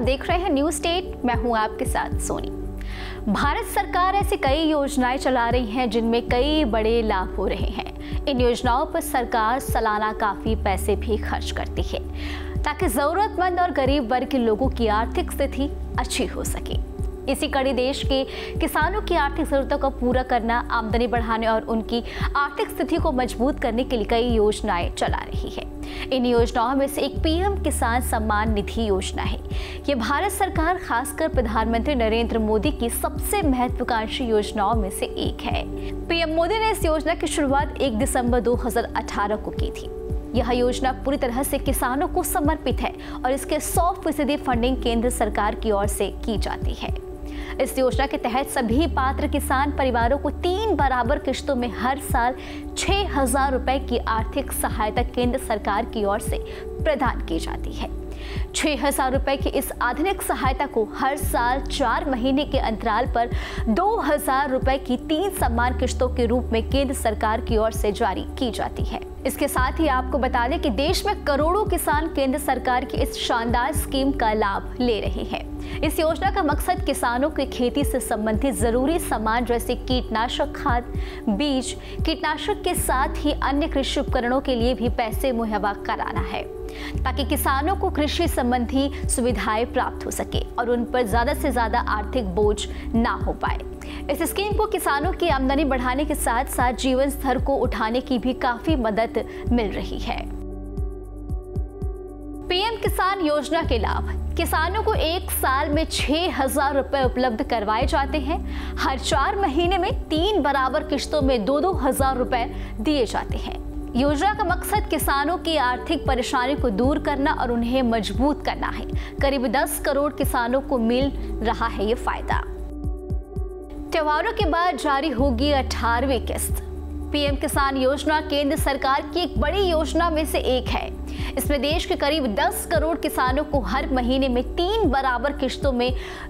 देख रहे हैं न्यूज़ स्टेट। मैं हूं आपके साथ सोनी। भारत सरकार ऐसी कई योजनाएं चला रही हैं जिनमें कई बड़े लाभ हो रहे हैं। इन योजनाओं पर सरकार सालाना काफी पैसे भी खर्च करती है ताकि जरूरतमंद और गरीब वर्ग के लोगों की आर्थिक स्थिति अच्छी हो सके। इसी कड़ी देश के किसानों की आर्थिक जरूरतों को पूरा करना, आमदनी बढ़ाने और उनकी आर्थिक स्थिति को मजबूत करने के लिए कई योजनाएं चला रही है। इन योजनाओं में से एक पीएम किसान सम्मान निधि योजना है। ये भारत सरकार, खासकर प्रधानमंत्री नरेंद्र मोदी की सबसे महत्वाकांक्षी योजनाओं में से एक है। पीएम मोदी ने इस योजना की शुरुआत 1 दिसंबर 2018 को की थी। यह योजना पूरी तरह से किसानों को समर्पित है और इसके 100% फंडिंग केंद्र सरकार की ओर से की जाती है। इस योजना के तहत सभी पात्र किसान परिवारों को 3 बराबर किश्तों में हर साल 6,000 रुपए की आर्थिक सहायता केंद्र सरकार की ओर से प्रदान की जाती है। 6,000 रुपए की इस आधुनिक सहायता को हर साल 4 महीने के अंतराल पर 2,000 रुपए की 3 समान किश्तों के रूप में केंद्र सरकार की ओर से जारी की जाती है। इसके साथ ही आपको बता दें कि देश में करोड़ों किसान केंद्र सरकार की इस शानदार स्कीम का लाभ ले रहे हैं। इस योजना का मकसद किसानों के खेती से संबंधित जरूरी सामान जैसे कीटनाशक, खाद, बीज, कीटनाशक के साथ ही अन्य कृषि उपकरणों के लिए भी पैसे मुहैया कराना है ताकि किसानों को कृषि संबंधी सुविधाएं प्राप्त हो सके और उन पर ज्यादा से ज्यादा आर्थिक बोझ ना हो पाए। इस स्कीम को किसानों की आमदनी बढ़ाने के साथ साथ जीवन स्तर को उठाने की भी काफी मदद मिल रही है। पीएम किसान योजना के लाभ: किसानों को एक साल में 6,000 रुपए उपलब्ध करवाए जाते हैं। हर 4 महीने में 3 बराबर किश्तों में 2,000 रुपए दिए जाते हैं। योजना का मकसद किसानों की आर्थिक परेशानी को दूर करना और उन्हें मजबूत करना है। करीब 10 करोड़ किसानों को मिल रहा है ये फायदा। त्योहारों के बाद जारी होगी 18वीं किस्त। पीएम किसान योजना केंद्र सरकार की एक बड़ी योजना में से एक है। इसमें देश के करीब 10 करोड़ किसानों को हर महीने में 3 बराबर किश्तों में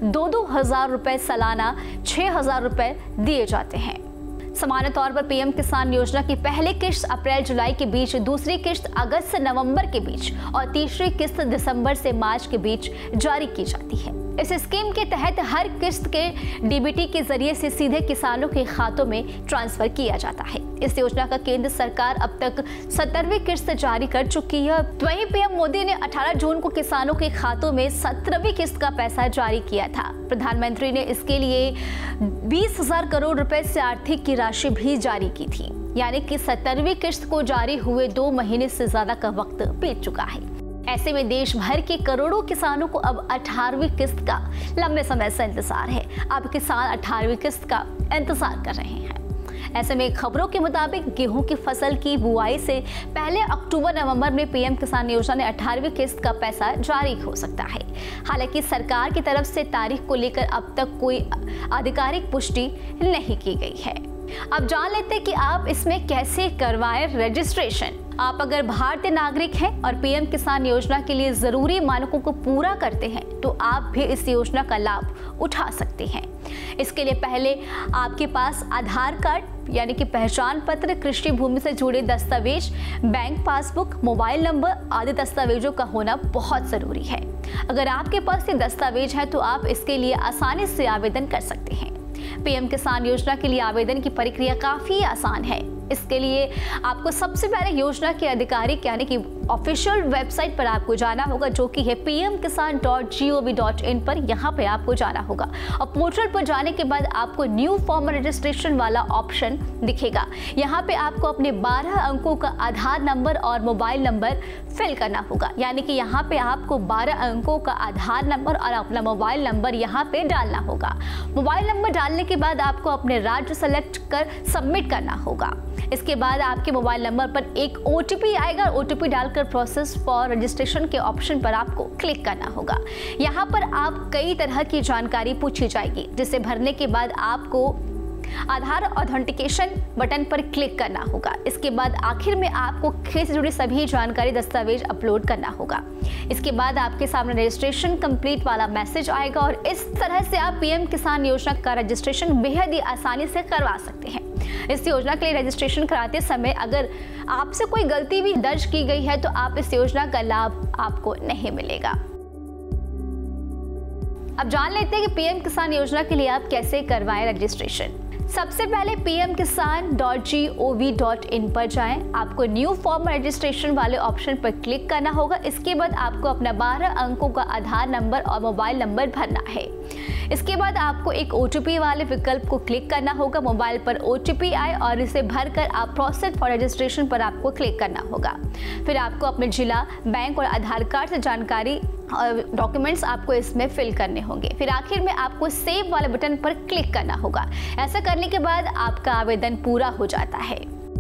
2,000 रुपए सालाना 6,000 रुपए दिए जाते हैं। सामान्य तौर पर पीएम किसान योजना की पहली किश्त अप्रैल-जुलाई के बीच, दूसरी किश्त अगस्त से नवंबर के बीच और तीसरी किश्त दिसंबर से मार्च के बीच जारी की जाती है। इस स्कीम के तहत हर किश्त के डीबीटी के जरिए से सीधे किसानों के खातों में ट्रांसफर किया जाता है। इस योजना का केंद्र सरकार अब तक 17वीं किश्त जारी कर चुकी है। वहीं पीएम मोदी ने 18 जून को किसानों के खातों में 17वीं किश्त का पैसा जारी किया था। प्रधानमंत्री ने इसके लिए 20,000 करोड़ रुपए से आर्थिक की राशि भी जारी की थी, यानी कि 17वीं किश्त को जारी हुए 2 महीने से ज्यादा का वक्त बीत चुका है। ऐसे में देश भर के करोड़ों किसानों को अब 18वीं किस्त का लंबे समय से इंतजार है। अब किसान 18वीं किस्त का इंतजार कर रहे हैं। ऐसे में खबरों के मुताबिक गेहूं की फसल की बुआई से पहले अक्टूबर-नवंबर में पीएम किसान योजना ने 18वीं किस्त का पैसा जारी हो सकता है। हालांकि सरकार की तरफ से तारीख को लेकर अब तक कोई आधिकारिक पुष्टि नहीं की गई है। अब जान लेते हैं कि आप इसमें कैसे करवाएं रजिस्ट्रेशन। आप अगर भारतीय नागरिक हैं और पीएम किसान योजना के लिए जरूरी मानकों को पूरा करते हैं तो आप भी इस योजना का लाभ उठा सकते हैं। इसके लिए पहले आपके पास आधार कार्ड यानी कि पहचान पत्र, कृषि भूमि से जुड़े दस्तावेज, बैंक पासबुक, मोबाइल नंबर आदि दस्तावेजों का होना बहुत जरूरी है। अगर आपके पास ये दस्तावेज है तो आप इसके लिए आसानी से आवेदन कर सकते हैं। पीएम किसान योजना के लिए आवेदन की प्रक्रिया काफी आसान है। इसके लिए आपको सबसे पहले योजना के आधिकारिक यानी कि ऑफिशियल वेबसाइट पर आपको जाना होगा, जो कि है pmkisan.gov.in पर। यहाँ पे आपको जाना होगा और पोर्टल पर जाने के बाद आपको न्यू फॉर्म रजिस्ट्रेशन वाला ऑप्शन दिखेगा। यहाँ पे आपको अपने 12 अंकों का आधार नंबर और मोबाइल नंबर फिल करना होगा, यानी कि यहाँ पे आपको 12 अंकों का आधार नंबर और अपना मोबाइल नंबर यहाँ पे डालना होगा। मोबाइल नंबर डालने के बाद आपको अपने राज्य सेलेक्ट कर सबमिट करना होगा। इसके बाद आपके मोबाइल नंबर पर एक OTP आएगा। OTP डालकर प्रोसेस फॉर रजिस्ट्रेशन के ऑप्शन पर आपको क्लिक करना होगा। यहाँ पर आप कई तरह की जानकारी पूछी जाएगी, जिसे भरने के बाद आपको आधार ऑथेंटिकेशन बटन पर क्लिक करना होगा। इसके बाद आखिर में आपको खेत से जुड़ी सभी जानकारी दस्तावेज अपलोड करना होगा। इसके बाद आपके सामने रजिस्ट्रेशन कंप्लीट वाला मैसेज आएगा और इस तरह से आप पीएम किसान योजना का रजिस्ट्रेशन बेहद ही आसानी से करवा सकते हैं। इस योजना के लिए रजिस्ट्रेशन कराते समय अगर आपसे कोई गलती भी दर्ज की गई है तो आप इस योजना का लाभ आपको नहीं मिलेगा। अब जान लेते हैं कि पीएम किसान योजना के लिए आप कैसे करवाएं रजिस्ट्रेशन। सबसे पहले pmkisan.gov.in पर जाएं। आपको न्यू फॉर्म रजिस्ट्रेशन वाले ऑप्शन पर क्लिक करना होगा। इसके बाद आपको अपना 12 अंकों का आधार नंबर और मोबाइल नंबर भरना है। इसके बाद आपको एक OTP वाले विकल्प को क्लिक करना होगा। मोबाइल पर OTP आए और इसे भरकर आप प्रोसेस फॉर रजिस्ट्रेशन पर आपको क्लिक करना होगा। फिर आपको अपने जिला, बैंक और आधार कार्ड से जानकारी और डॉक्यूमेंट्स आपको इसमें फिल करने होंगे। फिर आखिर में आपको सेव वाले बटन पर क्लिक करना होगा। ऐसा करने के बाद आपका आवेदन पूरा हो जाता है।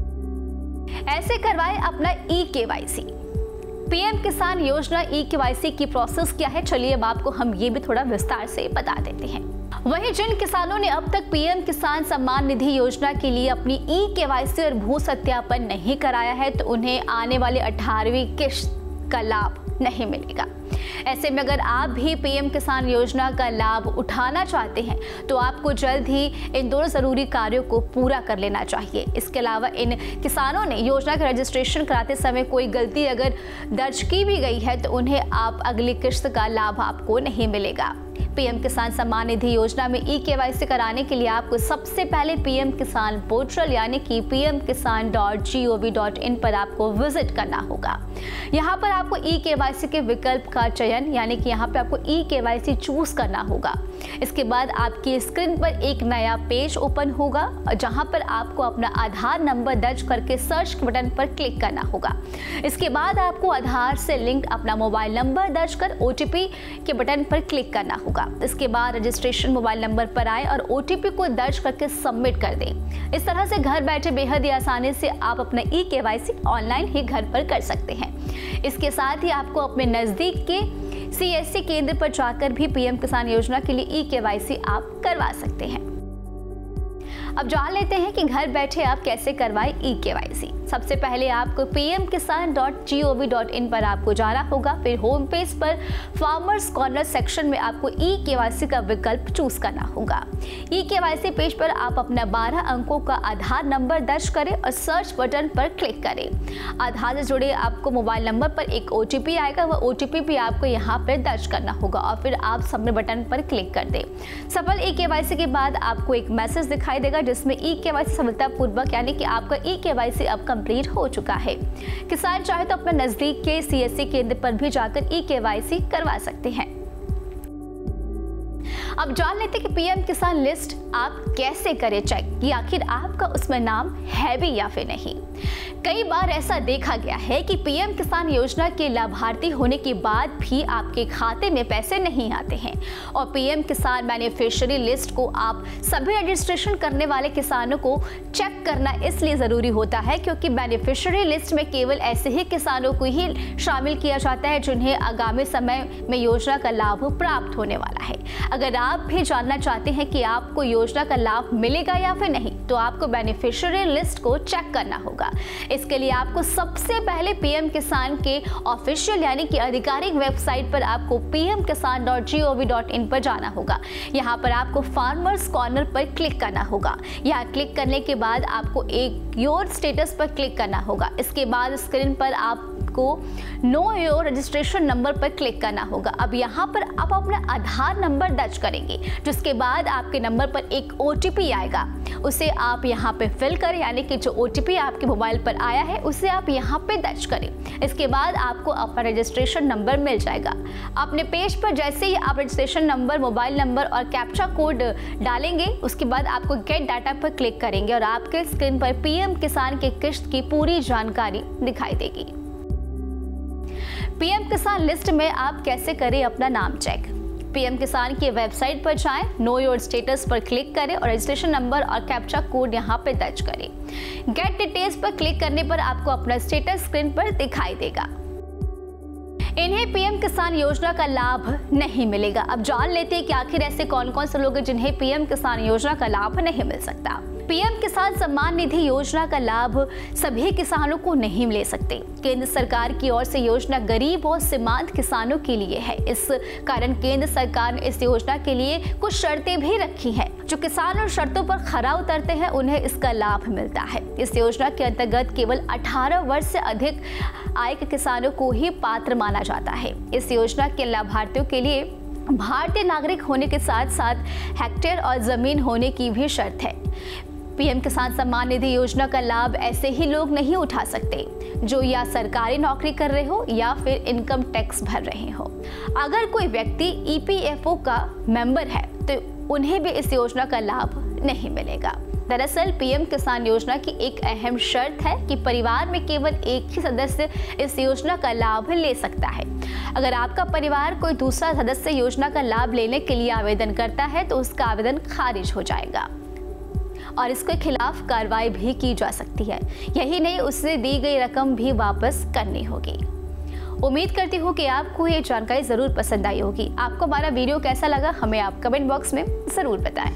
ऐसे करवाएं अपना eKYC। पीएम किसान योजना eKYC की प्रोसेस क्या है, चलिए अब आपको हम ये भी थोड़ा विस्तार से बता देते हैं। वहीं जिन किसानों ने अब तक पीएम किसान सम्मान निधि योजना के लिए अपनी eKYC और भू सत्यापन नहीं कराया है तो उन्हें आने वाली 18वीं किश्त का लाभ नहीं मिलेगा। ऐसे में अगर आप भी पीएम किसान योजना का लाभ उठाना चाहते हैं तो आपको जल्द ही इन दोनों जरूरी कार्यों को पूरा कर लेना चाहिए। इसके अलावा इन किसानों ने योजना का रजिस्ट्रेशन कराते समय कोई गलती अगर दर्ज की भी गई है तो उन्हें आप अगली किश्त का लाभ आपको नहीं मिलेगा। पीएम किसान सम्मान निधि योजना में eKYC कराने के लिए आपको सबसे पहले पीएम किसान पोर्टल यानी कि pmkisan.gov.in पर आपको विजिट करना होगा। यहाँ पर आपको eKYC के विकल्प का चयन यानी कि यहाँ पे आपको eKYC चूज करना होगा। इसके बाद आपकी स्क्रीन पर एक नया पेज ओपन होगा जहाँ पर आपको अपना आधार नंबर दर्ज करके सर्च बटन पर क्लिक करना होगा। इसके बाद आपको आधार से लिंक्ड अपना मोबाइल नंबर दर्ज कर OTP के बटन पर क्लिक करना होगा। इसके बाद रजिस्ट्रेशन मोबाइल नंबर पर आए और OTP को दर्ज करके सबमिट कर दें। इस तरह से घर बैठे बेहद ही आसानी से आप अपना eKYC ऑनलाइन ही घर पर कर सकते हैं। इसके साथ ही आपको अपने नजदीक के CSC केंद्र पर जाकर भी पीएम किसान योजना के लिए eKYC आप करवा सकते हैं। अब जान लेते हैं कि घर बैठे आप कैसे करवाएं eKYC। सबसे पहले आपको pmkisan.gov.in पर आपको जाना होगा। फिर होम पेज पर फार्मर्स कॉर्नर सेक्शन में आपको eKYC का विकल्प चूज करना होगा। eKYC पेज पर आप अपना 12 अंकों का आधार नंबर दर्ज करें और सर्च बटन पर क्लिक करें। आधार से जुड़े आपको मोबाइल नंबर पर एक OTP आएगा, वह OTP भी आपको यहाँ पर दर्ज करना होगा और फिर आप सबमिट बटन पर क्लिक कर दें। सफल eKYC के बाद आपको एक मैसेज दिखाई देगा जिसमें eKYC सफलतापूर्वक यानी कि आपका eKYC अब कंप्लीट हो चुका है। किसान चाहे तो अपने नजदीक के CSC केंद्र पर भी जाकर eKYC करवा सकते हैं। अब जान लेते हैं कि पीएम किसान लिस्ट आप कैसे करें चेक कि आखिर आपका उसमें नाम है भी या फिर नहीं। कई बार ऐसा देखा गया है कि पीएम किसान योजना के लाभार्थी होने के बाद भी आपके खाते में पैसे नहीं आते हैं और पीएम किसान बेनिफिशियरी लिस्ट को आप सभी रजिस्ट्रेशन करने वाले किसानों को चेक करना इसलिए ज़रूरी होता है क्योंकि बेनिफिशियरी लिस्ट में केवल ऐसे ही किसानों को ही शामिल किया जाता है जिन्हें आगामी समय में योजना का लाभ प्राप्त होने वाला है। अगर आप भी जानना चाहते हैं कि आपको योजना का लाभ मिलेगा या फिर नहीं तो आपको बेनिफिशियरी लिस्ट को चेक करना होगा। इसके लिए आपको सबसे पहले पीएम किसान के ऑफिशियल यानी कि आधिकारिक वेबसाइट पर आपको pmkisan.gov.in पर जाना होगा। यहाँ पर आपको फार्मर्स कॉर्नर पर क्लिक करना होगा। यहाँ क्लिक करने के बाद आपको एक योर स्टेटस पर क्लिक करना होगा। इसके बाद स्क्रीन पर आपको नो योर रजिस्ट्रेशन नंबर पर क्लिक करना होगा। अब यहाँ पर आप अपना आधार नंबर दर्ज करेंगे जिसके बाद आपके नंबर पर एक OTP आएगा, उसे आप यहाँ पे फिल करें यानी कि जो OTP आपके मोबाइल पर आया है उसे आप यहाँ पे दर्ज करें। इसके बाद आपको अपना रजिस्ट्रेशन नंबर मिल जाएगा। अपने पेज पर जैसे ही आप रजिस्ट्रेशन नंबर, मोबाइल नंबर और कैप्चा कोड डालेंगे उसके बाद आपको गेट डाटा पर क्लिक करेंगे और आपके स्क्रीन पर पीएम किसान की किश्त की पूरी जानकारी दिखाई देगी। पीएम किसान लिस्ट में आप कैसे करें अपना नाम चेक। पीएम किसान की वेबसाइट पर जाएं, नो योर स्टेटस पर क्लिक करें और रजिस्ट्रेशन नंबर और कैप्चा कोड यहां पे दर्ज करें। गेट डिटेल्स पर क्लिक करने पर आपको अपना स्टेटस स्क्रीन पर दिखाई देगा। इन्हें पीएम किसान योजना का लाभ नहीं मिलेगा। अब जान लेते हैं कि आखिर ऐसे कौन कौन से लोग हैं जिन्हें पीएम किसान योजना का लाभ नहीं मिल सकता। पीएम किसान सम्मान निधि योजना का लाभ सभी किसानों को नहीं ले सकते। केंद्र सरकार की ओर से योजना गरीब और सीमांत किसानों के लिए है। इस कारण केंद्र सरकार ने इस योजना के लिए कुछ शर्तें भी रखी हैं। जो किसान उन शर्तों पर खरा उतरते हैं उन्हें इसका लाभ मिलता है। इस योजना के अंतर्गत केवल 18 वर्ष से अधिक आय के किसानों को ही पात्र माना जाता है। इस योजना के लाभार्थियों के लिए भारतीय नागरिक होने के साथ साथ हेक्टेयर और जमीन होने की भी शर्त है। पीएम किसान सम्मान निधि योजना का लाभ ऐसे ही लोग नहीं उठा सकते जो या सरकारी नौकरी कर रहे हो या फिर इनकम टैक्स भर रहे हो। अगर कोई व्यक्ति ईपीएफओ का मेंबर है तो उन्हें भी इस योजना का लाभ नहीं मिलेगा। दरअसल पीएम किसान योजना की एक अहम शर्त है कि परिवार में केवल एक ही सदस्य इस योजना का लाभ ले सकता है। अगर आपका परिवार कोई दूसरा सदस्य योजना का लाभ लेने के लिए आवेदन करता है तो उसका आवेदन खारिज हो जाएगा और इसके खिलाफ कार्रवाई भी की जा सकती है। यही नहीं, उससे दी गई रकम भी वापस करनी होगी। उम्मीद करती हूँ कि आपको ये जानकारी जरूर पसंद आई होगी। आपको हमारा वीडियो कैसा लगा हमें आप कमेंट बॉक्स में जरूर बताएं।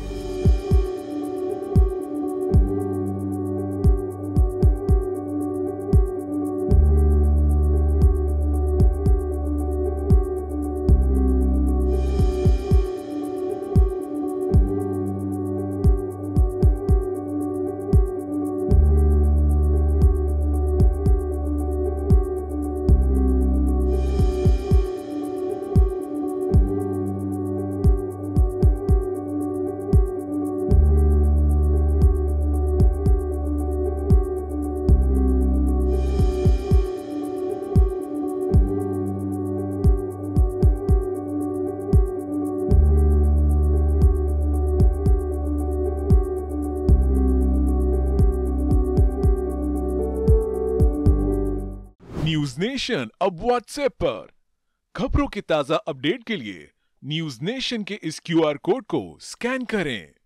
न्यूज नेशन अब व्हाट्सएप पर खबरों के ताजा अपडेट के लिए न्यूज नेशन के इस क्यूआर कोड को स्कैन करें।